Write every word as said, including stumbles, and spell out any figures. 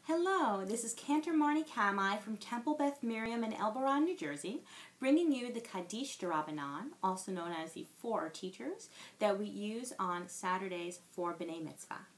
Hello, this is Cantor Camhi from Temple Beth Miriam in Elberon, New Jersey, bringing you the Kaddish D'Rabbanan, also known as the Four Teachers, that we use on Saturdays for B'nai Mitzvah.